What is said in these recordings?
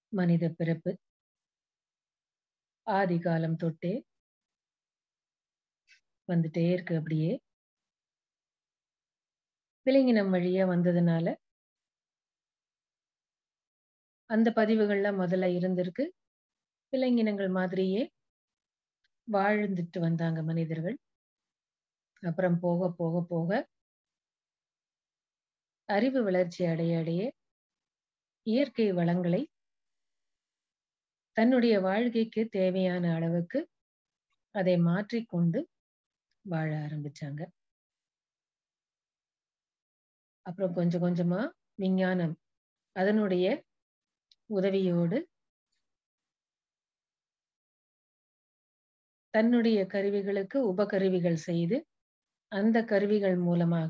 மனித பிறப்பு ஆதி காலம் தொட்டே வந்துட்டே இருக்கு. அப்படியே விலங்கினம் வழியா வந்ததுனால அந்த பதிவுகள்லாம் முதல்ல இருந்திருக்கு. விலங்கினங்கள் மாதிரியே வாழ்ந்துட்டு வந்தாங்க மனிதர்கள். அப்புறம் போக போக போக அறிவு வளர்ச்சி அடைய அடைய இயற்கை வளங்களை தன்னுடைய வாழ்க்கைக்கு தேவையான அளவுக்கு அதை மாற்றிக்கொண்டு வாழ ஆரம்பிச்சாங்க. அப்புறம் கொஞ்சம் கொஞ்சமா விஞ்ஞானம் அதனுடைய உதவியோடு தன்னுடைய கருவிகளுக்கு உபகருவிகள் செய்து அந்த கருவிகள் மூலமாக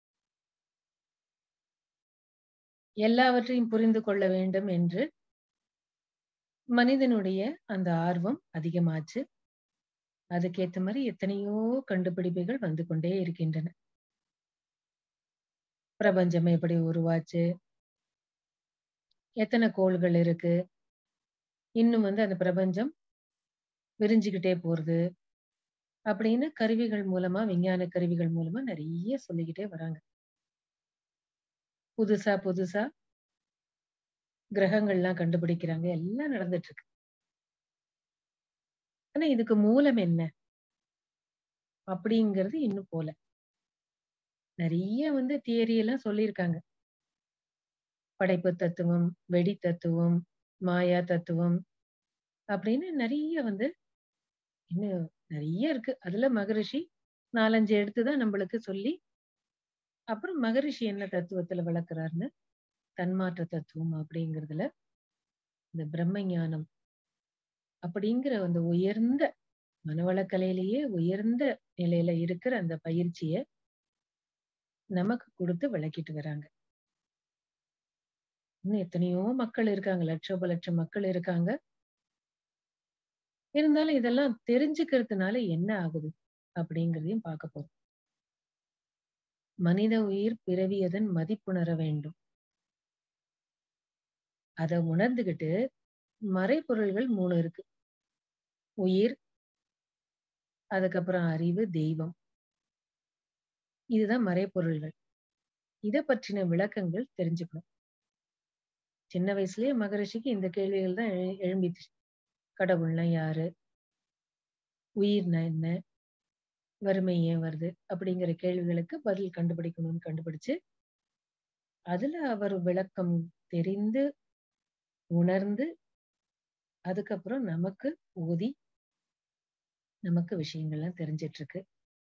எல்லாவற்றையும் புரிந்து கொள்ள வேண்டும் என்று மனிதனுடைய அந்த ஆர்வம் அதிகமாச்சு. அதுக்கேத்த மாதிரி எத்தனையோ கண்டுபிடிப்புகள் வந்து கொண்டே இருக்கின்றன. பிரபஞ்சம் எப்படி உருவாச்சு, எத்தனை கோள்கள் இருக்கு, இன்னும் அந்த பிரபஞ்சம் விரிஞ்சுக்கிட்டே போறது அப்படின்னு கருவிகள் மூலமா, விஞ்ஞான கருவிகள் மூலமா நிறைய சொல்லிக்கிட்டே வராங்க. புதுசா புதுசா கிரகங்கள்லாம் கண்டுபிடிக்கிறாங்க. எல்லாம் நடந்துட்டு இருக்கு. ஆனா இதுக்கு மூலம் என்ன அப்படிங்கிறது இன்னும் போல. நிறைய தியரி எல்லாம் சொல்லியிருக்காங்க. படைப்பு தத்துவம், வெடி தத்துவம், மாயா தத்துவம் அப்படின்னு நிறைய இன்னும் நிறைய இருக்கு. அதுல மகரிஷி 4-5 எடுத்துதான் நம்மளுக்கு சொல்லி, அப்புறம் மகரிஷி என்ன தத்துவத்துல விளக்குறாருன்னு தன்மாற்ற தத்துவம் அப்படிங்கிறதுல இந்த பிரம்ம ஞானம் அப்படிங்கிற உயர்ந்த மனவளக்கலையிலேயே உயர்ந்த நிலையில இருக்கிற அந்த பயிற்சியை நமக்கு கொடுத்து விளக்கிட்டு வராங்க. இன்னும் எத்தனையோ மக்கள் இருக்காங்க, லட்சோப லட்சம் மக்கள் இருக்காங்க. இருந்தாலும் இதெல்லாம் தெரிஞ்சுக்கிறதுனால என்ன ஆகுது அப்படிங்கிறதையும் பார்க்க போறோம். மனித உயிர் பிறவியதன் மதிப்புணர வேண்டும். அதை உணர்ந்துகிட்டு மறைபொருள்கள் 3 இருக்கு. உயிர், அதுக்கப்புறம் அறிவு, தெய்வம். இதுதான் மறைபொருள்கள். இதை பற்றின விளக்கங்கள் தெரிஞ்சுக்கணும். சின்ன வயசுலயே மகரிஷிக்கு இந்த கேள்விகள் தான் எழும்பிச்சு. கடவுள்னா யாரு, உயிர்னா என்ன, வறுமை ஏன் வருது அப்படிங்கிற கேள்விகளுக்கு பதில் கண்டுபிடிக்கணும்னு கண்டுபிடிச்சு அதுல அவர் விளக்கம் தெரிந்து உணர்ந்து அதுக்கப்புறம் நமக்கு ஊதி நமக்கு விஷயங்கள்லாம் தெரிஞ்சிட்டு இருக்கு.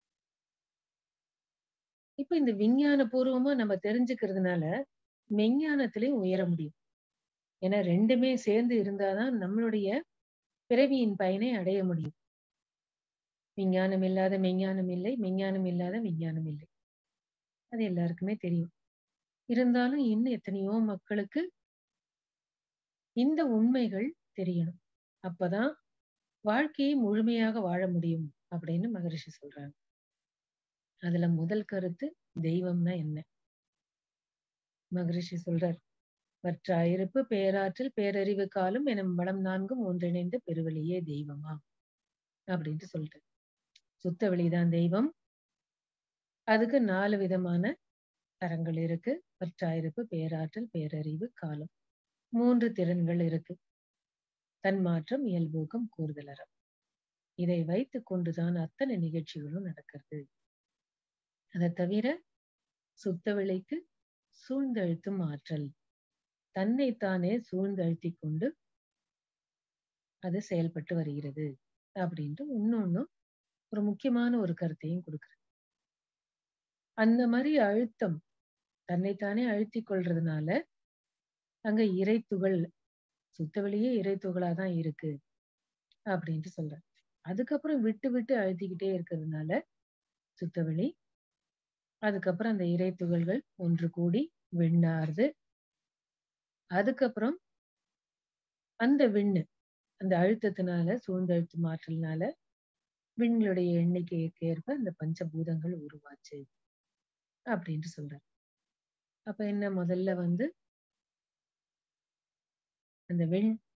இப்ப இந்த விஞ்ஞான பூர்வமா நம்ம தெரிஞ்சுக்கிறதுனால மெஞ்ஞானத்திலையும் உயர முடியும். ஏன்னா 2மே சேர்ந்து இருந்தாதான் நம்மளுடைய பிறவியின் பயனை அடைய முடியும். விஞ்ஞானம் இல்லாத மெஞ்ஞானம் இல்லை, மெஞ்ஞானம் இல்லாத விஞ்ஞானம் இல்லை. அது எல்லாருக்குமே தெரியும். இருந்தாலும் இன்னும் எத்தனையோ மக்களுக்கு இந்த உண்மைகள் தெரியணும். அப்பதான் வாழ்க்கையை முழுமையாக வாழ முடியும் அப்படின்னு மகரிஷி சொல்றாங்க. அதுல முதல் கருத்து தெய்வம்னா என்ன? மகரிஷி சொல்றார், வற்றாயிருப்பு பேராற்றல் பேரறிவு காலம் எனும் வளம் 4ம் ஒன்றிணைந்த பெருவெளியே தெய்வமா அப்படின்ட்டு சொல்றார். சுத்த வெளிதான் தெய்வம். அதுக்கு 4 விதமான தரங்கள் இருக்கு. வற்றாயிருப்பு, பேராற்றல், பேரறிவு, காலம். 3 திறன்கள் இருக்கு. தன்மாற்றம், இயல்பூக்கம், கூறுதலறம். இதை வைத்துக் கொண்டுதான் அத்தனை நிகழ்ச்சிகளும் நடக்கிறது. அதை தவிர சுத்த வெளிக்கு சூழ்ந்தழுத்தும் ஆற்றல், தன்னைத்தானே சூழ்ந்தழுத்தி கொண்டு அது செயல்பட்டு வருகிறது அப்படின்ட்டு இன்னொன்னும் ஒரு முக்கியமான ஒரு கருத்தையும் கொடுக்குறது. அந்த மாதிரி அழுத்தம் தன்னைத்தானே அழுத்தி கொள்றதுனால அங்க இறைத்துகள், சுத்தவெளியே இறைத்துகளாதான் இருக்கு அப்படின்ட்டு சொல்றேன். அதுக்கப்புறம் விட்டு விட்டு அழுத்திக்கிட்டே இருக்கிறதுனால சுத்தவெளி, அதுக்கப்புறம் அந்த இறை துகள்கள் ஒன்று கூடி விண்ணாறுது. அதுக்கப்புறம் அந்த விண்ணு அந்த அழுத்தத்தினால, சூழ்ந்தழுத்தும் ஆற்றல்னால விண்களுடைய எண்ணிக்கைக்கு ஏற்ப அந்த பஞ்சபூதங்கள் உருவாச்சு அப்படின்ட்டு சொல்றாரு. அப்ப என்ன, முதல்ல அந்த விண்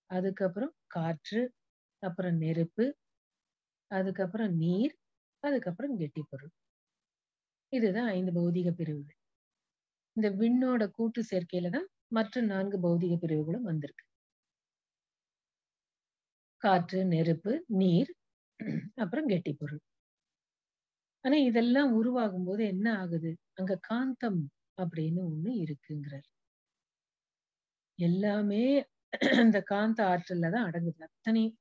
அதுக்கப்புறம் காற்று, அப்புறம் நெருப்பு, அதுக்கப்புறம் நீர், அதுக்கப்புறம் கெட்டி பொருள். இதுதான் 5 பௌதிக பிரிவுகள். இந்த விண்ணோட கூட்டு சேர்க்கையில தான் மற்ற 4 பௌதிக பிரிவுகளும் வந்திருக்கு. காற்று, நெருப்பு, நீர், அப்புறம் கெட்டி பொருள். ஆனா இதெல்லாம் உருவாகும் போது என்ன ஆகுது? அங்க காந்தம் அப்படின்னு ஒண்ணு இருக்குங்கிறார். எல்லாமே அந்த காந்த ஆற்றல்ல தான் அடங்குது. அத்தனையும்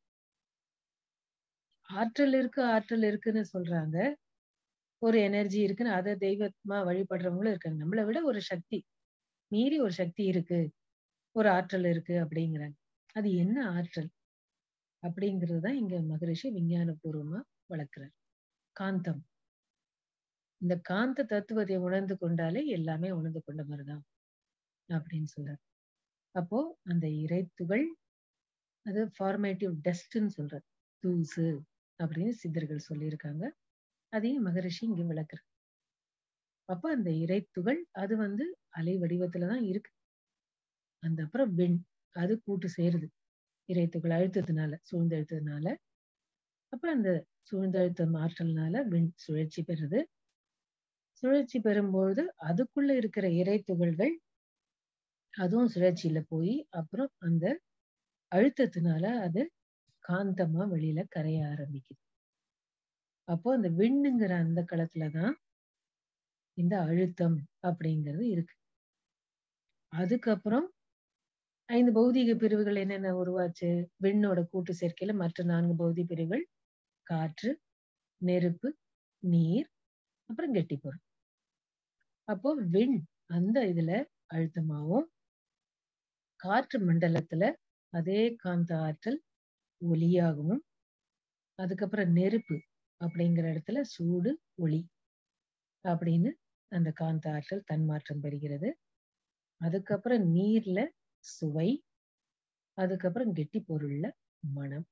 ஆற்றல் இருக்குன்னு சொல்றாங்க. ஒரு எனர்ஜி இருக்குன்னு அத தெய்வமா வழிபடுறவங்களும் இருக்காங்க. நம்மள விட ஒரு சக்தி, மீறி ஒரு சக்தி இருக்கு, ஒரு ஆற்றல் இருக்கு அப்படிங்கிறாங்க. அது என்ன ஆற்றல்? அப்படிங்கிறது தான் இங்க மகரிஷி விஞ்ஞானபூர்வமா வளர்க்கிறார். காந்தம். இந்த காந்த தத்துவத்தை உணர்ந்து கொண்டாலே எல்லாமே உணர்ந்து கொண்ட மாதிரிதான் அப்படின்னு சொல்றார். அப்போ அந்த இறைத்துகள் அது ஃபார்மேட்டிவ் டஸ்ட்ன்னு சொல்றார். தூசு அப்படின்னு சித்தர்கள் சொல்லியிருக்காங்க. அதையும் மகரிஷி இங்க விளக்குறார். அப்ப அந்த இறைத்துகள் அது அலை வடிவத்துலதான் இருக்கு. அந்த அப்புறம் விண் அது கூட்டு சேருது. இறைத்துகள் அழுத்தத்தினால, சூழ்ந்தழுத்தத்தினால. அப்புறம் அந்த சூழ்ந்தழுத்தம் ஆற்றல்னால விண் சுழற்சி பெறுது. சுழற்சி பெறும்பொழுது அதுக்குள்ள இருக்கிற இறை துகள்கள் அதுவும் சுழற்சியில போய் அப்புறம் அந்த அழுத்தத்தினால அது காந்தமா வெளியில கரைய ஆரம்பிக்குது. அப்போ அந்த விண்ணுங்கிற அந்த களத்துலதான் இந்த அழுத்தம் அப்படிங்கிறது இருக்கு. அதுக்கப்புறம் 5 பௌதீக பிரிவுகள் என்னென்ன உருவாச்சு? விண்ணோட கூட்டு சேர்க்கையில மற்ற 4 பௌதிக பிரிவுகள் காற்று, நெருப்பு, நீர், அப்புறம் கெட்டி பொருள். அப்போ விண் அந்த இதுல அழுத்தமாவும், காற்று மண்டலத்துல அதே காந்த ஆற்றல் ஒளியாகவும், அதுக்கப்புறம் நெருப்பு அப்படிங்கிற இடத்துல சூடு, ஒளி அப்படின்னு அந்த காந்த ஆற்றல் தன்மாற்றம் பெறுகிறது. அதுக்கப்புறம் நீர்ல சுவை, அதுக்கப்புறம் கெட்டி பொருள்ல மனம்.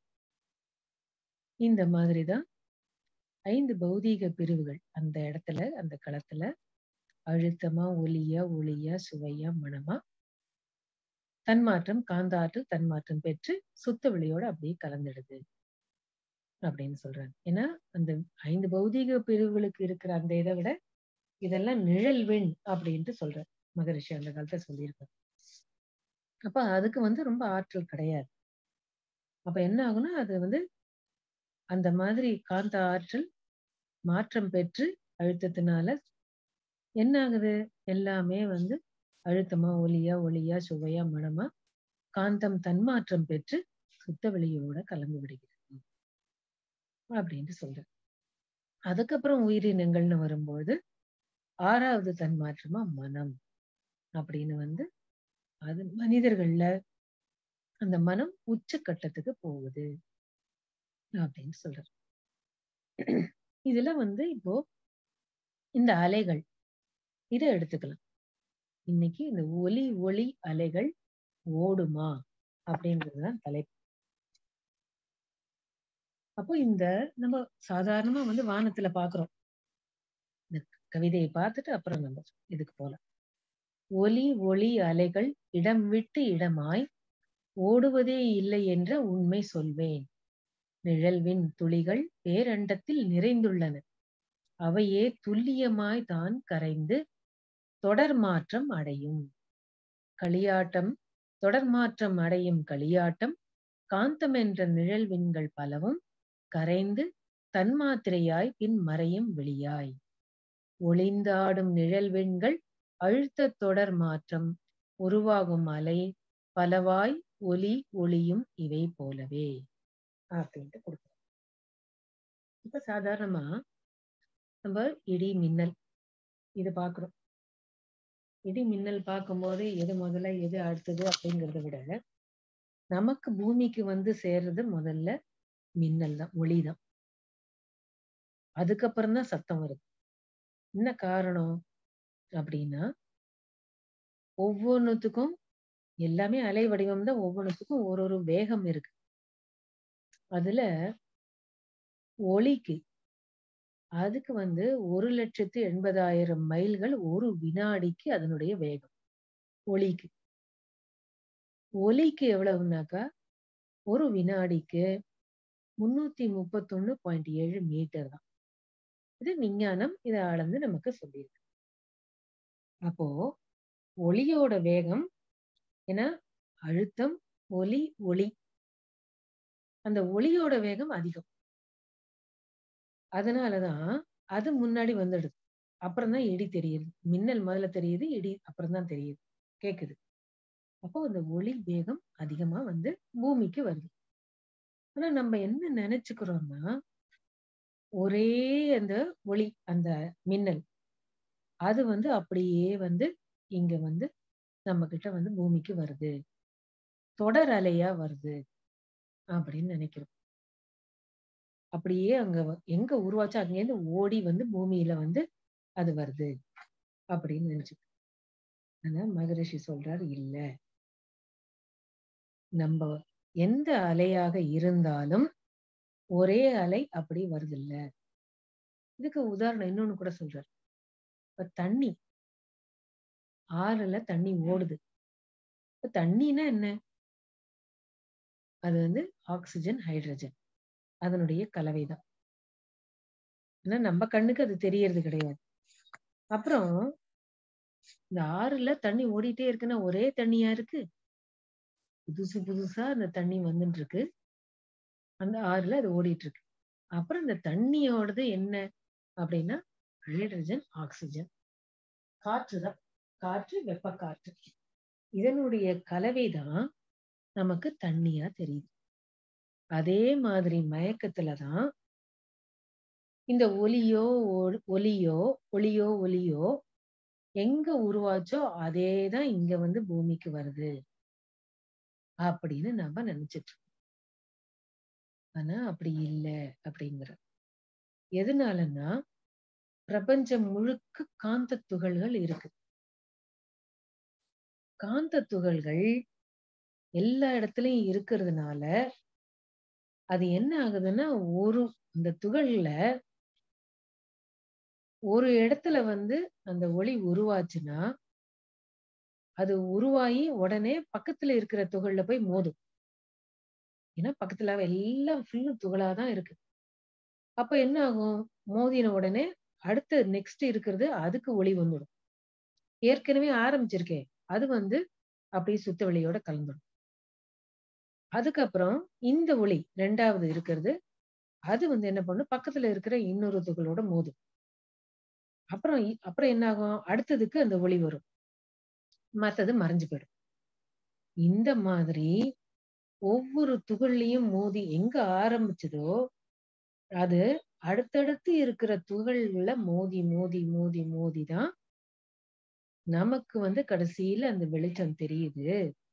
இந்த மாதிரிதான் 5 பௌதீக பிரிவுகள் அந்த இடத்துல, அந்த களத்துல அழுத்தமா, ஒளியா, சுவையா, மனமா தன்மாற்றம், காந்த ஆற்றல் தன்மாற்றம் பெற்று சுத்த வெளியோட அப்படியே கலந்துடுது அப்படின்னு சொல்றாங்க. ஏன்னா அந்த 5 பௌதீக பிரிவுகளுக்கு இருக்கிற அந்த இதை விட இதெல்லாம் நிழல் விண் அப்படின்ட்டு சொல்றார் மகரிஷி அந்த காலத்துல சொல்லியிருக்காரு. அப்ப அதுக்கு ரொம்ப ஆற்றல் கிடையாது. அப்ப என்ன ஆகும்னா அது அந்த மாதிரி காந்த ஆற்றல் மாற்றம் பெற்று அழுத்தத்தினால என்ன ஆகுது? எல்லாமே அழுத்தமா, ஒளியா, சுவையா, மனமா காந்தம் தன்மாற்றம் பெற்று சுத்த வெளியோட கலந்து விடுகிறது அப்படின்னு சொல்றேன். அதுக்கப்புறம் உயிரினங்கள்னு வரும்போது 6வது தன்மாற்றமா மனம் அப்படின்னு அது மனிதர்கள்ல அந்த மனம் உச்சக்கட்டத்துக்கு போகுது அப்படின்னு சொல்றாரு. இதுல இப்போ இந்த அலைகள் இதை எடுத்துக்கலாம். இன்னைக்கு இந்த ஒளி அலைகள் ஓடுமா அப்படின்றதுதான் தலைப்பு. அப்போ இந்த நம்ம சாதாரணமா வானத்துல பாக்குறோம். இந்த கவிதையை பார்த்துட்டு அப்புறம் நம்ம இதுக்கு போலாம். ஒளி அலைகள் இடம் விட்டு இடமாய் ஓடுவதே இல்லை என்ற உண்மை சொல்வேன். நிழல்வின் துளிகள் பேரண்டத்தில் நிறைந்துள்ளன. அவையே துல்லியமாய் தான் கரைந்து தொடர் மாற்றம் அடையும் களியாட்டம். தொடர் மாற்றம் அடையும் களியாட்டம் காந்தம் என்ற நிழல்வின்கள் பலவும் கரைந்து தன்மாத்திரையாய் பின் மறையும் வெளியாய் ஒளிந்தாடும் நிழல்வின்கள் அழுத்த தொடர் மாற்றம் உருவாகும் அலை பலவாய் ஒளியும் இவை போலவே அப்படின்ட்டு கொடுக்குறோம். இப்ப சாதாரணமா நம்ம இடி மின்னல் இது பாக்குறோம். இடி மின்னல் பார்க்கும்போது எது முதல்ல எது அடுத்தது அப்படிங்கிறத விட நமக்கு பூமிக்கு சேர்றது முதல்ல மின்னல் தான், ஒளிதான். அதுக்கப்புறம் தான் சத்தம் வருது. என்ன காரணம் அப்படின்னா ஒவ்வொன்னுத்துக்கும் எல்லாமே அலை வடிவம் தான். ஒவ்வொன்றுத்துக்கும் ஒரு வேகம் இருக்கு. அதுல ஒளிக்கு அதுக்கு 1,80,000 மைல்கள் ஒரு வினாடிக்கு அதனுடைய வேகம். ஒளிக்கு எவ்வளவுனாக்கா ஒரு வினாடிக்கு 331.7 மீட்டர் தான். இது விஞ்ஞானம் இதை அளந்து நமக்கு சொல்லியிருக்கு. அப்போ ஒளியோட வேகம் ஏன்னா அழுத்தம், ஒளி அந்த ஒளியோட வேகம் அதிகம். அதனாலதான் அது முன்னாடி வந்துடுது. அப்புறம் தான் இடி தெரியுது. மின்னல் முதல்ல தெரியுது, இடி அப்புறம் தான் தெரியுது, கேக்குது. அப்போ அந்த ஒளி வேகம் அதிகமா வந்து பூமிக்கு வருது. ஆனா நம்ம என்ன நினைச்சுக்கிறோம்னா, ஒரே அந்த ஒளி, அந்த மின்னல், அது வந்து அப்படியே வந்து இங்க வந்து நம்ம கிட்ட வந்து பூமிக்கு வருது, தொடர் அலையா வருது அப்படின்னு நினைக்கிறோம். அப்படியே அங்க எங்க உருவாச்சோ அங்கேருந்து ஓடி வந்து பூமியில வந்து அது வருது அப்படின்னு நினைச்சுக்கோ. ஆனா மகரிஷி சொல்றாரு, இல்ல, நம்ம எந்த அலையாக இருந்தாலும் ஒரே அலை அப்படி வருது இல்ல. இதுக்கு உதாரணம் இன்னொன்னு கூட சொல்றாரு. இப்ப தண்ணி, ஆறுல தண்ணி ஓடுது. இப்ப தண்ணினா என்ன? அது வந்து ஆக்சிஜன், ஹைட்ரஜன் அதனுடைய கலவைதான். ஆனா நம்ம கண்ணுக்கு அது தெரியறது கிடையாது. அப்புறம் இந்த ஆறுல தண்ணி ஓடிட்டே இருக்குன்னா ஒரே தண்ணியா இருக்கு? புதுசு புதுசா அந்த தண்ணி வந்துட்டு இருக்கு. அந்த ஆறுல அது ஓடிட்டு இருக்கு. அப்புறம் இந்த தண்ணியோடது என்ன அப்படின்னா ஹைட்ரஜன், ஆக்சிஜன், காற்றுதான். காற்று, வெப்ப காற்று, இதனுடைய கலவைதான் நமக்கு தண்ணியா தெரியுது. அதே மாதிரி மயக்கத்துலதான் இந்த ஒலியோ எங்க உருவாச்சோ அதேதான் இங்க வந்து பூமிக்கு வருது அப்படின்னு நம்ம நினைச்சிட்டு இருக்கோம். ஆனா அப்படி இல்லை அப்படிங்கிற. எதனாலன்னா பிரபஞ்சம் முழுக்க காந்த துகள்கள் இருக்கு. காந்த துகள்கள் எல்லா இடத்துலயும் இருக்கிறதுனால அது என்ன ஆகுதுன்னா, இந்த துகள்ல ஒரு இடத்துல வந்து அந்த ஒளி உருவாச்சுன்னா அது உருவாகி உடனே பக்கத்துல இருக்கிற துகள்ல போய் மோதும். ஏன்னா பக்கத்துல எல்லாம் ஃபுல்லும் துகளாதான் இருக்கு. அப்ப என்ன ஆகும்? மோதின உடனே அடுத்த நெக்ஸ்ட் இருக்கிறது அதுக்கு ஒளி வந்துடும். ஏற்கனவே ஆரம்பிச்சிருக்கே அது வந்து அப்படியே சுத்த வெளியோட கலந்துடும். அதுக்கப்புறம் இந்த ஒளி ரெண்டாவது இருக்கிறது அது வந்து என்ன பண்ணும்? பக்கத்துல இருக்கிற இன்னொரு துகளோட மோதும். அப்புறம் என்ன ஆகும்? அடுத்ததுக்கு அந்த ஒளி வரும், மத்தது மறைஞ்சு போயிடும். இந்த மாதிரி ஒவ்வொரு துகள்லயும் மோதி எங்க ஆரம்பிச்சதோ அது அடுத்தடுத்து இருக்கிற துகள்ல மோதி மோதி மோதி மோதிதான் நமக்கு வந்து கடைசியில அந்த வெளிச்சம் தெரியுது.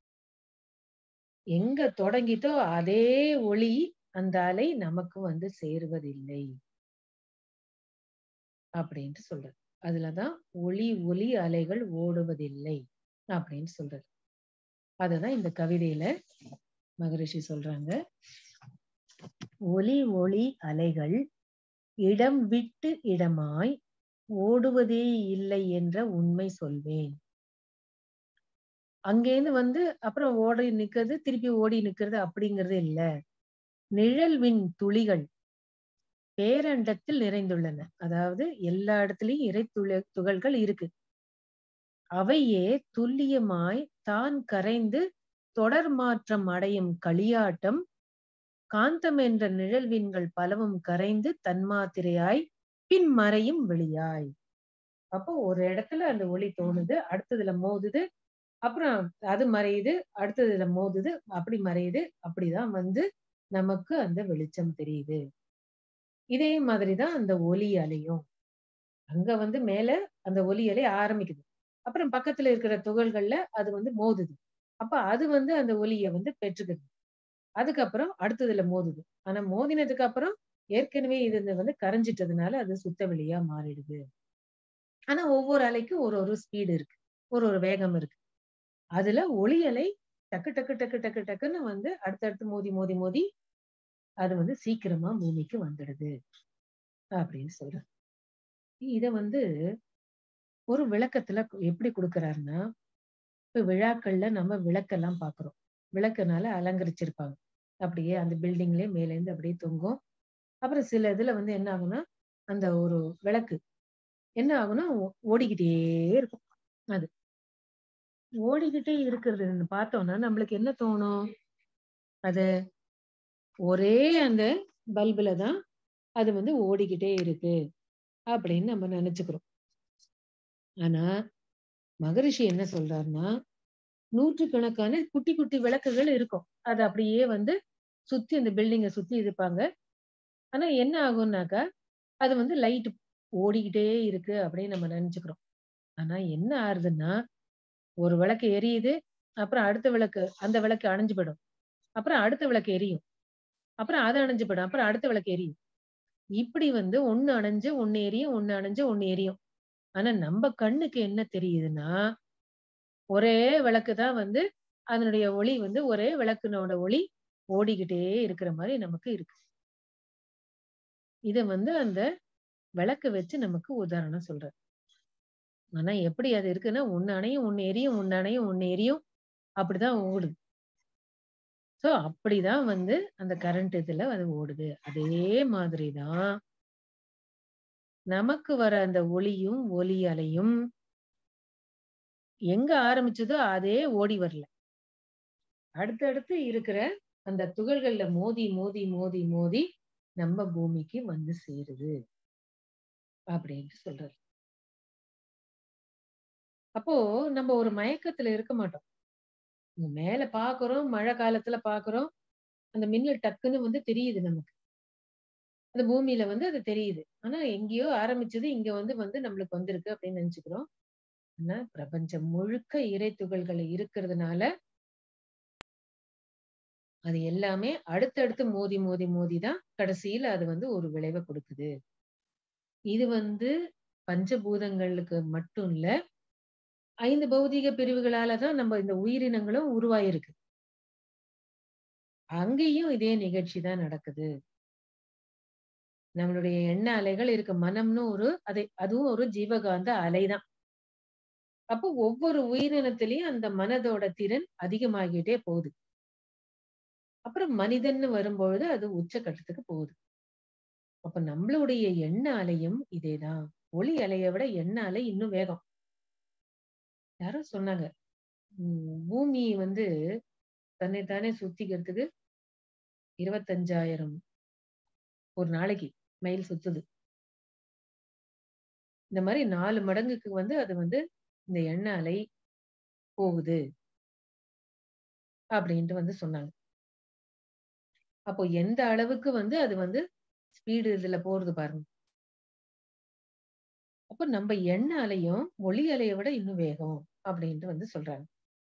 எங்க தொடங்கிட்டோ அதே ஒளி, அந்த அலை நமக்கு வந்து சேருவதில்லை அப்படின்ட்டு சொல்றது. அதுலதான் ஒளி அலைகள் ஓடுவதில்லை அப்படின்னு சொல்றது. அததான் இந்த கவிதையில மகரிஷி சொல்றாங்க. ஒளி அலைகள் இடம் விட்டு இடமாய் ஓடுவதே இல்லை என்ற உண்மை சொல்வேன். அங்கேருந்து வந்து அப்புறம் ஓடி நிக்கிறது, திருப்பி ஓடி நிக்கிறது அப்படிங்கிறது இல்ல. நிழல்வின் துளிகள் பேரண்டத்தில் நிறைந்துள்ளன. அதாவது எல்லா இடத்துலயும் துகள்கள் இருக்கு. அவையே துல்லியமாய் தான் கரைந்து தொடர் மாற்றம் அடையும் களியாட்டம் காந்தம் என்ற நிழல்வின்கள் பலவும் கரைந்து தன்மாத்திரையாய் பின் மறையும் வெளியாய். அப்போ ஒரு இடத்துல அந்த ஒளி தோணுது, அடுத்ததுல மோதுது, அப்புறம் அது மறையுது, அடுத்ததுல மோதுது, அப்படி மறையுது. அப்படிதான் வந்து நமக்கு அந்த வெளிச்சம் தெரியுது. இதே மாதிரிதான் அந்த ஒலி அலையும். அங்க வந்து மேல அந்த ஒலி அலை ஆரம்பிக்குது. அப்புறம் பக்கத்துல இருக்கிற துகள்கள்ல அது வந்து மோதுது. அப்ப அது வந்து அந்த ஒலிய வந்து பெற்றுக்குது. அதுக்கப்புறம் அடுத்ததுல மோதுது. ஆனா மோதினதுக்கு அப்புறம் ஏற்கனவே இது வந்து கரைஞ்சிட்டதுனால அது சுத்த வெளியா மாறிடுது. ஆனா ஒவ்வொரு அலைக்கும் ஒரு ஒரு ஸ்பீடு இருக்கு. ஒரு வேகம் இருக்கு. அதுல ஒளி அலை டக்கு டக்கு டக்கு டக்கு டக்குன்னு வந்து அடுத்தடுத்து மோதி மோதி மோதி அது வந்து சீக்கிரமா பூமிக்கு வந்துடுது அப்படின்னு சொல்றேன். இத வந்து ஒரு விளக்கத்துல எப்படி கொடுக்கிறாருன்னா, இப்ப விழாக்கள்ல நம்ம விளக்கெல்லாம் பாக்குறோம். விளக்குனால அலங்கரிச்சிருப்பாங்க. அப்படியே அந்த பில்டிங்லயே மேல இருந்து அப்படியே தொங்கும். அப்புறம் சில இதுல வந்து என்ன ஆகும்னா, அந்த ஒரு விளக்கு என்ன ஆகும்னா ஓடிக்கிட்டே இருக்கும். அது ஓடிக்கிட்டே இருக்கிறது பார்த்தோம்னா நம்மளுக்கு என்ன தோணும்? அது ஒரே அந்த பல்புல தான் அது வந்து ஓடிக்கிட்டே இருக்கு அப்படின்னு நம்ம நினைச்சுக்கிறோம். ஆனா மகரிஷி என்ன சொல்றாருன்னா, நூற்றுக்கணக்கான குட்டி குட்டி விளக்குகள் இருக்கும். அது அப்படியே வந்து சுத்தி அந்த பில்டிங்க சுத்தி இருப்பாங்க. ஆனா என்ன ஆகும்னாக்கா, அது வந்து லைட் ஓடிக்கிட்டே இருக்கு அப்படின்னு நம்ம நெனச்சுக்கிறோம். ஆனா என்ன ஆறுதுன்னா, ஒரு விளக்கு எரியுது. அப்புறம் அடுத்த விளக்கு அந்த விளக்கு அணைஞ்சு போயிடும். அப்புறம் அடுத்த விளக்கு எரியும். அப்புறம் அது அணைஞ்சு போயிடும். அப்புறம் அடுத்த விளக்கு எரியும். இப்படி வந்து ஒண்ணு அணைஞ்சு, ஒண்ணு எரியும், ஒண்ணு அணைஞ்சு, ஒண்ணு எரியும். ஆனா நம்ப கண்ணுக்கு என்ன தெரியுதுன்னா, ஒரே விளக்கு தான் வந்து அதனுடைய ஒளி வந்து ஒரே விளக்குனோட ஒளி ஓடிக்கிட்டே இருக்கிற மாரி நமக்கு இருக்கு. இத வந்து அந்த விளக்க வச்சு நமக்கு உதாரணம் சொல்றாரு. ஆனா எப்படி அது இருக்குன்னா, ஒண்ணு அணையும், ஒண்ணு எரியும், ஒண்ணு அணையும், ஒண்ணு எரியும். அப்படிதான் ஓடுது. சோ அப்படிதான் வந்து அந்த கரண்ட் இதுல அது ஓடுது. அதே மாதிரி தான் நமக்கு வர அந்த ஒளியும், ஒலி அலையும் எங்க ஆரம்பிச்சதோ அதே ஓடி வரல. அடுத்தடுத்து இருக்கிற அந்த துகள்கள்ல மோதி, மோதி, மோதி, மோதி நம்ம பூமிக்கு வந்து சேருது. அப்படின்னு சொல்றாரு. அப்போ நம்ம ஒரு மயக்கத்துல இருக்க மாட்டோம். மேல பார்க்குறோம், மழை காலத்துல பார்க்குறோம். அந்த மின்னல் டக்குன்னு வந்து தெரியுது நமக்கு. அந்த பூமியில வந்து அது தெரியுது. ஆனா எங்கேயோ ஆரம்பிச்சது இங்க வந்து வந்து நம்மளுக்கு வந்திருக்கு அப்படின்னு நெனச்சுக்கிறோம். ஆனா பிரபஞ்சம் முழுக்க இறை துகள்கள் இருக்கிறதுனால, அது எல்லாமே அடுத்தடுத்து மோதி, மோதி, மோதி தான் கடைசியில அது வந்து ஒரு விளைவ குடுக்குது. இது வந்து பஞ்சபூதங்களுக்கு மட்டும் இல்ல, 5 பௌதீக பிரிவுகளால தான் நம்ம இந்த உயிரினங்களும் உருவாயிருக்கு. அங்கேயும் இதே நிகழ்ச்சி தான் நடக்குது. நம்மளுடைய எண்ண அலைகள் இருக்கு. மனம்னு ஒரு அதுவும் ஒரு ஜீவகாந்த அலை தான். அப்போ ஒவ்வொரு உயிரினத்திலயும் அந்த மனதோட திறன் அதிகமாகிட்டே போகுது. அப்புறம் மனிதன்னு வரும்பொழுது அது உச்சகட்டத்துக்கு போகுது. அப்ப நம்மளுடைய எண்ண அலையும் இதேதான். ஒளி அலைய விட எண்ண அலை இன்னும் வேகம். யாரோ சொன்னாங்க. பூமி வந்து தன்னை தானே சுத்திக்கிறதுக்கு 25,000 ஒரு நாளைக்கு மைல் சுத்துது. இந்த மாரி 4 மடங்குக்கு வந்து அது வந்து இந்த எண்ண அலை போகுது அப்படின்ட்டு வந்து சொன்னாங்க. அப்போ எந்த அளவுக்கு வந்து அது வந்து ஸ்பீடு இதுல போறது பாருங்க. அப்ப நம்ம எண்ண அலையும் ஒளி அலைய விட இன்னும் வேகம் அப்படின்ட்டு வந்து சொல்றாங்க.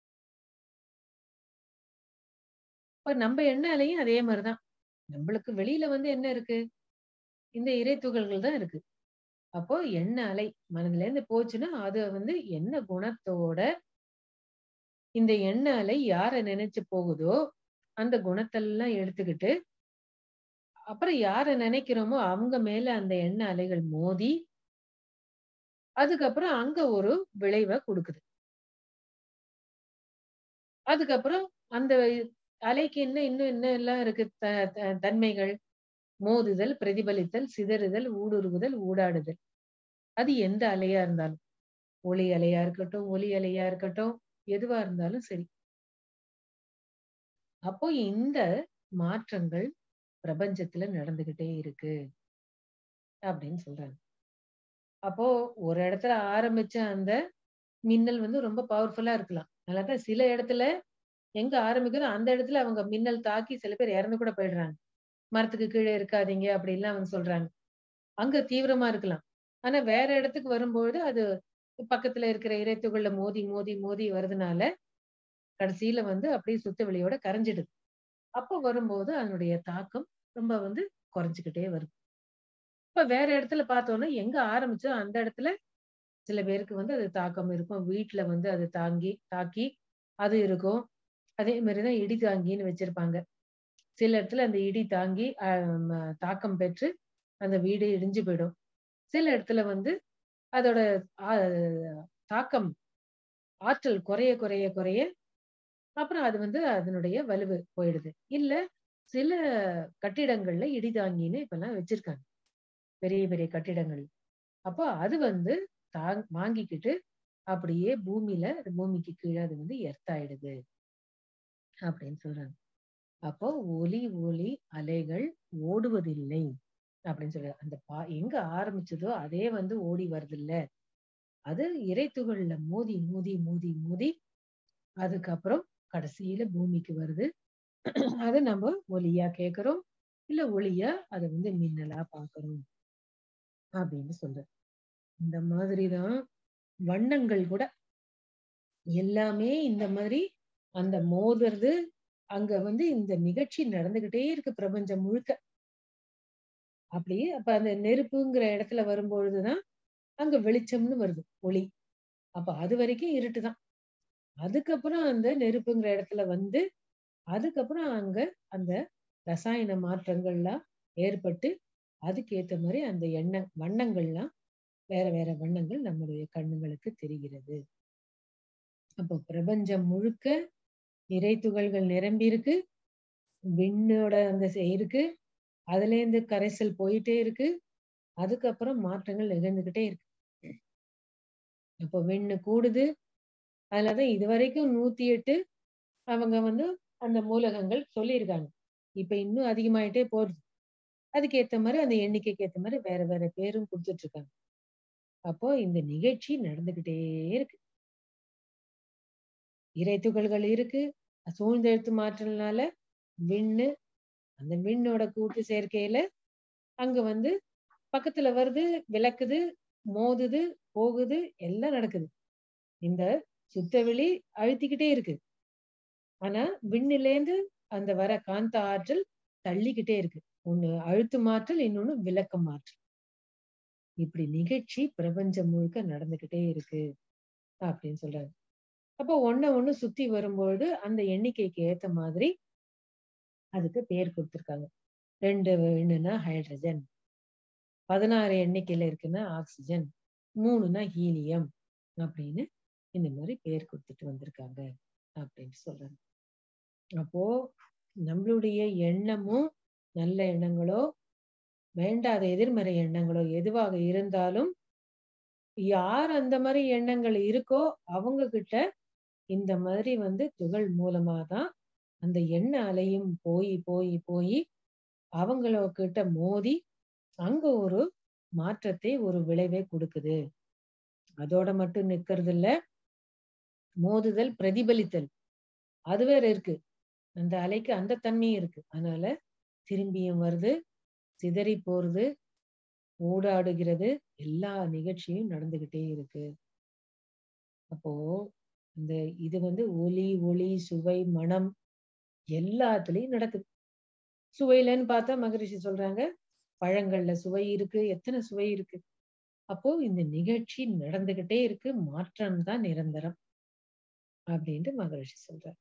இப்ப நம்ம எண்ண அலையும் அதே மாரிதான். நம்மளுக்கு வெளியில வந்து என்ன இருக்கு? இந்த இறை துகள்கள் தான் இருக்கு. அப்போ எண்ண அலை மனதிலேருந்து போச்சுன்னா, அது வந்து என்ன குணத்தோட இந்த எண்ண அலை யார நினைச்சு போகுதோ, அந்த குணத்தெல்லாம் எடுத்துக்கிட்டு, அப்புறம் யார நினைக்கிறோமோ அவங்க மேல அந்த எண்ண அலைகள் மோதி, அதுக்கப்புறம் அங்க ஒரு விளைவ குடுக்குது. அதுக்கப்புறம் அந்த அலைக்கு இன்னும் என்னலாம் இருக்கு தன்மைகள்? மோதுதல், பிரதிபலித்தல், சிதறுதல், ஊடுருவுதல், ஊடாடுதல். அது எந்த அலையா இருந்தாலும். ஒளி அலையா இருக்கட்டும், ஒலி அலையா இருக்கட்டும், எதுவா இருந்தாலும் சரி. அப்போ இந்த மாற்றங்கள் பிரபஞ்சத்துல நடந்துகிட்டே இருக்கு அப்படின்னு சொல்றாங்க. அப்போ ஒரு இடத்துல ஆரம்பிச்ச அந்த மின்னல் வந்து ரொம்ப பவர்ஃபுல்லா இருக்கலாம். அதனாலதான் சில இடத்துல எங்க ஆரம்பிக்குதோ அந்த இடத்துல அவங்க மின்னல் தாக்கி சில பேர் இறந்து கூட போயிடுறாங்க. மரத்துக்கு கீழ இருக்காதீங்க அப்படின்லாம் வந்து சொல்றாங்க. அங்க தீவிரமா இருக்கலாம். ஆனா வேற இடத்துக்கு வரும்பொழுது அது பக்கத்துல இருக்கிற இரைத்துகள்ல மோதி, மோதி, மோதி வருதுனால, கடைசியில வந்து அப்படியே சுத்த வெளியோட கரைஞ்சிடுது. அப்ப வரும்போது அதனுடைய தாக்கம் ரொம்ப வந்து குறைஞ்சுக்கிட்டே வருது. இப்ப வேற இடத்துல பார்த்தோம்னா, எங்க ஆரம்பிச்சோ அந்த இடத்துல சில பேருக்கு வந்து அது தாக்கம் இருக்கும். வீட்ல வந்து அது தாக்கி அது இருக்கும். அதே மாரி தான் இடி தாங்கின்னு வச்சிருப்பாங்க. சில இடத்துல அந்த இடி தாங்கி தாக்கம் பெற்று அந்த வீடு இடிஞ்சு போயிடும். சில இடத்துல வந்து அதோட ஆ தாக்கம் ஆற்றல் குறைய, குறைய, குறைய அப்புறம் அது வந்து அதனுடைய வலுவு போயிடுது. இல்ல சில கட்டிடங்கள்ல இடிதாங்கின்னு இப்பெல்லாம் வச்சிருக்காங்க. பெரிய பெரிய கட்டிடங்கள். அப்போ அது வந்து வாங்கிக்கிட்டு அப்படியே பூமிக்கு கீழ அது வந்து எர்த் ஆயிடுது அப்படின்னு சொல்றாங்க. அப்போ ஒலி அலைகள் ஓடுவதில்லை அப்படின்னு சொல்றாங்க. அந்த எங்க ஆரம்பிச்சதோ அதே வந்து ஓடி வருதில்ல. அது இரைத்துகள்ல மோதி மோதி மோதி மோதி அதுக்கப்புறம் கடைசியில பூமிக்கு வருது. அத நம்ம ஒலியா கேட்கிறோம். இல்ல ஒளியா அத வந்து மின்னலா பார்க்கிறோம் அப்படின்னு சொல்றாரு. இந்த மாதிரி தான் வண்ணங்கள் கூட எல்லாமே இந்த மாதிரி அந்த மோதுறது, அங்க வந்து இந்த நிகழ்ச்சி நடந்துகிட்டே இருக்கு பிரபஞ்சம் முழுக்க. அப்படியே அப்ப அந்த நெருப்புங்கிற இடத்துல வரும்பொழுதுதான் அங்க வெளிச்சம்னு வருது, ஒளி. அப்ப அது வரைக்கும் இருட்டு தான். அதுக்கப்புறம் அந்த நெருப்புங்கிற இடத்துல வந்து, அதுக்கப்புறம் அங்க அந்த ரசாயன மாற்றங்கள்லாம் ஏற்பட்டு, அதுக்கு ஏத்த மாரி அந்த வண்ணங்கள்லாம் வேற வேற வண்ணங்கள் நம்முடைய கண்ணுங்களுக்கு தெரிகிறது. அப்போ பிரபஞ்சம் முழுக்க நிறை துகள்கள் நிரம்பி இருக்கு. விண்ணோட அந்த இருக்கு. அதுலேருந்து கரைசல் போயிட்டே இருக்கு. அதுக்கப்புறம் மாற்றங்கள் நிகழ்ந்துகிட்டே இருக்கு. அப்போ விண்ணு கூடுது. அதுலதான் இதுவரைக்கும் 108 அவங்க வந்து அந்த மூலகங்கள் சொல்லியிருக்காங்க. இப்ப இன்னும் அதிகமாயிட்டே போகுது. அதுக்கு ஏத்த மாரி அந்த எண்ணிக்கைக்கு ஏத்த மாரி வேற வேற பேரும் குடுத்துட்டு இருக்காங்க. அப்போ இந்த நிகழ்ச்சி நடந்துகிட்டே இருக்கு. இறை துகள்கள் இருக்கு. சூழ்ந்தெழுத்து மாற்றல்னால விண்ணு, அந்த விண்ணோட கூட்டு சேர்க்கையில அங்க வந்து பக்கத்துல வருது, விலக்குது, மோதுது, போகுது, எல்லாம் நடக்குது. இந்த சுத்தவெளி அழுத்திக்கிட்டே இருக்கு. ஆனா விண்ணிலேந்து அந்த வர காந்த ஆற்றல் தள்ளிக்கிட்டே இருக்கு. ஒண்ணு அழுத்தும் ஆற்றல், இன்னொன்னு விலக்கும் ஆற்றல். இப்படி நிகழ்ச்சி பிரபஞ்சம் முழுக்க நடந்துகிட்டே இருக்கு அப்படின்னு சொல்றாரு. அப்போ ஒண்ணு சுத்தி வரும்பொழுது அந்த எண்ணிக்கைக்கு ஏத்த மாதிரி அதுக்கு பேர் குடுத்திருக்காங்க. 2 விண்ணுன்னா ஹைட்ரஜன், 16 எண்ணிக்கையில இருக்குன்னா ஆக்ஸிஜன், 3ன்னா ஹீலியம் அப்படின்னு இந்த மாதிரி பேர் குடுத்துட்டு வந்திருக்காங்க அப்படின்னு சொல்றாங்க. அப்போ நம்மளுடைய எண்ணமும் நல்ல எண்ணங்களோ, வேண்டாத எதிர்மறை எண்ணங்களோ எதுவாக இருந்தாலும், யார் அந்த மாதிரி எண்ணங்கள் இருக்கோ அவங்க கிட்ட இந்த மாதிரி வந்து துகள் மூலமா தான் அந்த எண்ண அலையும் போய் அவங்கள கிட்ட மோதி அங்க ஒரு மாற்றத்தை, ஒரு விளைவை கொடுக்குது. அதோட மட்டும் நிக்கிறது இல்ல. மோதுதல், பிரதிபலித்தல் அது வேற இருக்கு. அந்த அலைக்கு அந்த தன்மையும் இருக்கு. அதனால திரும்பியும் வருது, சிதறி போறது, ஊடாடுகிறது, எல்லா நிகழ்ச்சியும் நடந்துகிட்டே இருக்கு. அப்போ இந்த இது வந்து ஒளி, சுவை, மனம் எல்லாத்துலயும் நடக்குது. சுவையிலன்னு பார்த்தா மகரிஷி சொல்றாங்க, பழங்கள்ல சுவை இருக்கு, எத்தனை சுவை இருக்கு. அப்போ இந்த நிகழ்ச்சி நடந்துகிட்டே இருக்கு. மாற்றம் தான் நிரந்தரம் அப்படின்ட்டு மகரிஷி சொல்றார்.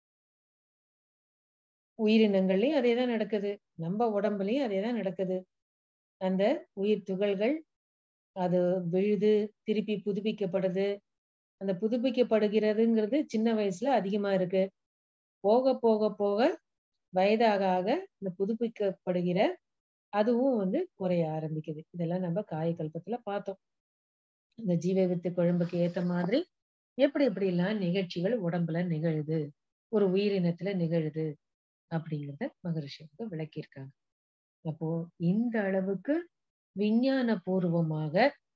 உயிரினங்கள்லயும் அதேதான் நடக்குது. நம்ம உடம்புலயும் அதேதான் நடக்குது. அந்த உயிர் துகள்கள் அது விழுது, திருப்பி புதுப்பிக்கப்படுது. அந்த புதுப்பிக்கப்படுகிறதுங்கிறது சின்ன வயசுல அதிகமா இருக்கு. போக வயதாக இந்த புதுப்பிக்கப்படுகிற அதுவும் வந்து குறைய ஆரம்பிக்குது. இதெல்லாம் நம்ம காயகல்பத்துல பார்த்தோம். இந்த ஜீவ வித்து குழம்புக்கு ஏத்த மாதிரி எப்படிலாம் நிகழ்ச்சிகள் உடம்புல நிகழுது, ஒரு உயிரினத்துல நிகழுது அப்படிங்கிறத மகரிஷி வந்து விளக்கியிருக்காங்க. அப்போ இந்த அளவுக்கு விஞ்ஞான பூர்வமாக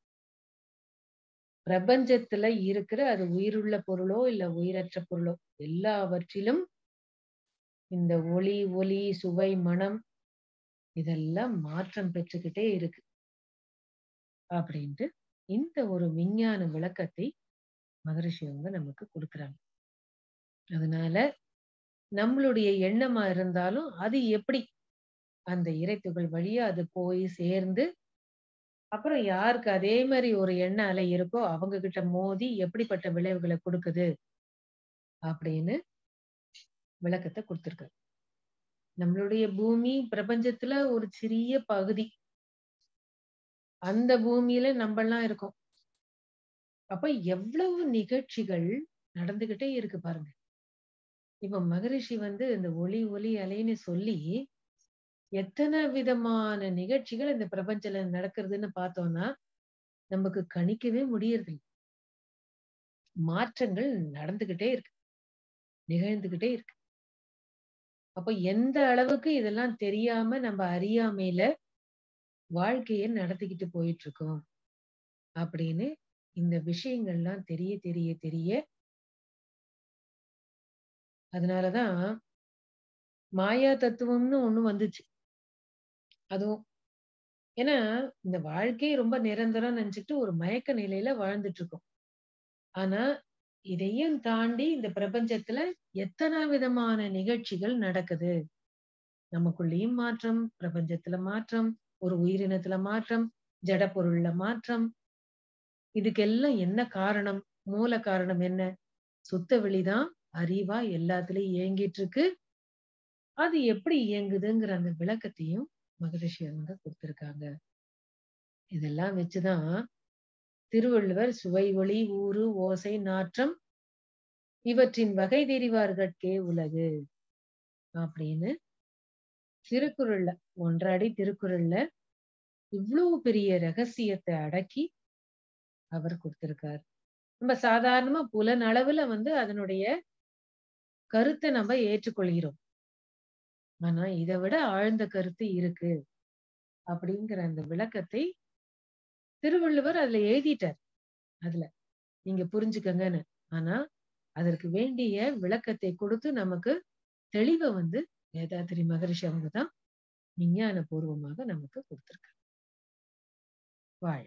பிரபஞ்சத்துல இருக்கிற அது உயிருள்ள பொருளோ இல்ல உயிரற்ற பொருளோ எல்லாவற்றிலும் இந்த ஒளி, சுவை, மனம் இதெல்லாம் மாற்றம் பெற்றுக்கிட்டே இருக்கு அப்படின்ட்டு இந்த ஒரு விஞ்ஞான விளக்கத்தை மகரிஷி வந்து நமக்கு கொடுக்குறாங்க. அதனால நம்மளுடைய எண்ணமா இருந்தாலும் அது எப்படி அந்த இறைத்துகள் வழியா அது போய் சேர்ந்து அப்புறம் யாருக்கு அதே மாதிரி ஒரு எண்ண அலை இருக்கோ அவங்க கிட்ட மோதி எப்படிப்பட்ட விளைவுகளை கொடுக்குது அப்படின்னு விளக்கத்தை கொடுத்திருக்காரு. நம்மளுடைய பூமி பிரபஞ்சத்துல ஒரு சிறிய பகுதி. அந்த பூமியில நம்மெல்லாம் இருக்கோம். அப்ப எவ்வளவு நிகழ்ச்சிகள் நடந்துகிட்டே இருக்கு பாருங்க. இப்ப மகரிஷி இந்த ஒளி ஒளி அலைன்னு சொல்லி எத்தனை விதமான நிகழ்ச்சிகள் இந்த பிரபஞ்சத்துல நடக்கிறதுன்னு பார்த்தோம்னா நமக்கு கணிக்கவே முடியறதில்லை. மாற்றங்கள் நடந்துகிட்டே இருக்கு, நிகழ்ந்துகிட்டே இருக்கு. அப்ப எந்த அளவுக்கு இதெல்லாம் தெரியாம நம்ம அறியாமையில வாழ்க்கையை நடத்திக்கிட்டு போயிட்டு இருக்கோம் அப்படின்னு இந்த விஷயங்கள்லாம் தெரிய தெரிய தெரிய அதனாலதான் மாயா தத்துவம்னு ஒண்ணு வந்துச்சு. அதுவும் ஏன்னா இந்த வாழ்க்கை ரொம்ப நிரந்தரம் நினைச்சுட்டு ஒரு மயக்க நிலையில வாழ்ந்துட்டு இருக்கோம். ஆனா இதையும் தாண்டி இந்த பிரபஞ்சத்துல எத்தனை விதமான நிகழ்ச்சிகள் நடக்குது. நமக்குள்ளேயும் மாற்றம், பிரபஞ்சத்துல மாற்றம், ஒரு உயிரினத்துல மாற்றம், ஜட பொருள்ல மாற்றம். இதுக்கெல்லாம் என்ன காரணம்? மூல காரணம் என்ன? சுத்த வெளிதான் அறிவா எல்லாத்துலயும் இயங்கிட்டு இருக்கு. அது எப்படி இயங்குதுங்கிற அந்த விளக்கத்தையும் மகரிஷி கொடுத்திருக்காங்க. இதெல்லாம் வச்சுதான் திருவள்ளுவர் சுவை ஒளி ஊறு ஓசை நாற்றம் இவற்றின் வகை தெரிவார்கட்கே உலகு அப்படின்னு திருக்குறள்ல, ஒன்றடி திருக்குறள்ல இவ்வளவு பெரிய ரகசியத்தை அடக்கி அவர் கொடுத்திருக்காரு. நம்ம சாதாரணமா புலனளவுல அதனுடைய கருத்தை நம்ம ஏற்றுக்கொள்கிறோம். ஆனா இதை விட ஆழ்ந்த கருத்து இருக்கு அப்படிங்கிற அந்த விளக்கத்தை திருவள்ளுவர் அதுல எழுதிட்டார். அதுல நீங்க புரிஞ்சுக்கங்கன்னு. ஆனா அதற்கு வேண்டிய விளக்கத்தை கொடுத்து நமக்கு தெளிவை வேதாத்திரி மகரிஷி அவங்கதான் விஞ்ஞான பூர்வமாக நமக்கு கொடுத்திருக்காங்க. வாழ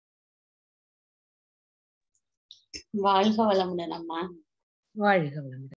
வாழ்க வளமுடன் அம்மா. வாழ்க வளமுடன்.